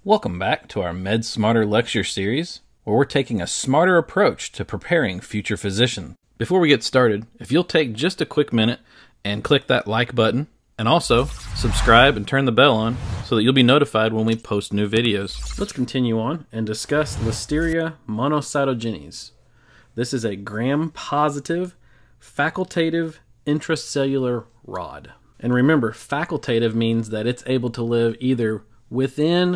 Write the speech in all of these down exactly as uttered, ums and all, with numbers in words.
Welcome back to our MedSmarter lecture series, where we're taking a smarter approach to preparing future physicians. Before we get started, if you'll take just a quick minute and click that like button, and also subscribe and turn the bell on so that you'll be notified when we post new videos. Let's continue on and discuss Listeria monocytogenes. This is a gram-positive, facultative intracellular rod. And remember, facultative means that it's able to live either within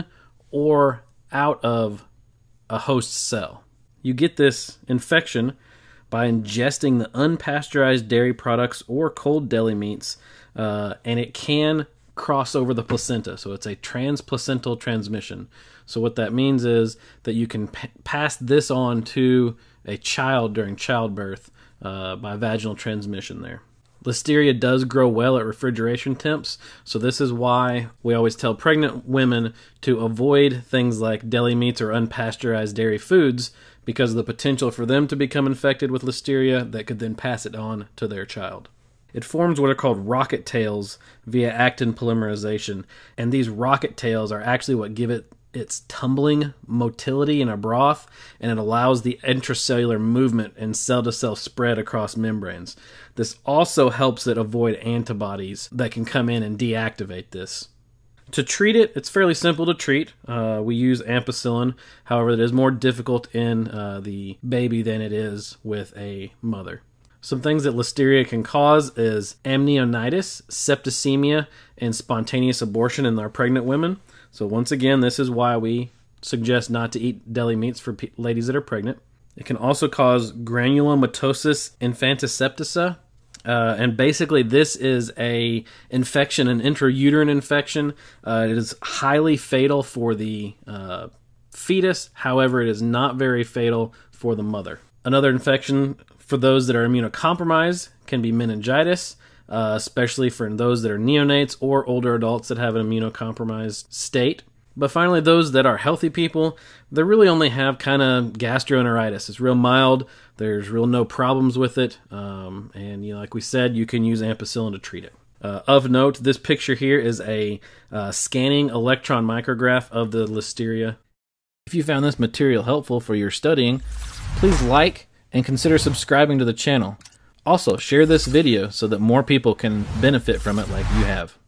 or out of a host cell. You get this infection by ingesting the unpasteurized dairy products or cold deli meats, uh, and it can cross over the placenta. So it's a transplacental transmission. So what that means is that you can p- pass this on to a child during childbirth uh, by vaginal transmission there. Listeria does grow well at refrigeration temps, so this is why we always tell pregnant women to avoid things like deli meats or unpasteurized dairy foods because of the potential for them to become infected with Listeria that could then pass it on to their child. It forms what are called rocket tails via actin polymerization, and these rocket tails are actually what give it its tumbling motility in a broth, and it allows the intracellular movement and cell-to-cell spread across membranes. This also helps it avoid antibodies that can come in and deactivate this. To treat it, it's fairly simple to treat. Uh, we use ampicillin. However, it is more difficult in uh, the baby than it is with a mother. Some things that Listeria can cause is amnionitis, septicemia, and spontaneous abortion in our pregnant women. So once again, this is why we suggest not to eat deli meats for pe- ladies that are pregnant. It can also cause granulomatosis infantiseptica, uh, and basically this is a infection, an intrauterine infection. Uh, it is highly fatal for the uh, fetus. However, it is not very fatal for the mother. Another infection for those that are immunocompromised can be meningitis. Uh, especially for those that are neonates or older adults that have an immunocompromised state. But finally, those that are healthy people, they really only have kind of gastroenteritis. It's real mild. There's real no problems with it. Um, and you know, like we said, you can use ampicillin to treat it. Uh, of note, this picture here is a uh, scanning electron micrograph of the Listeria. If you found this material helpful for your studying, please like and consider subscribing to the channel. Also, share this video so that more people can benefit from it like you have.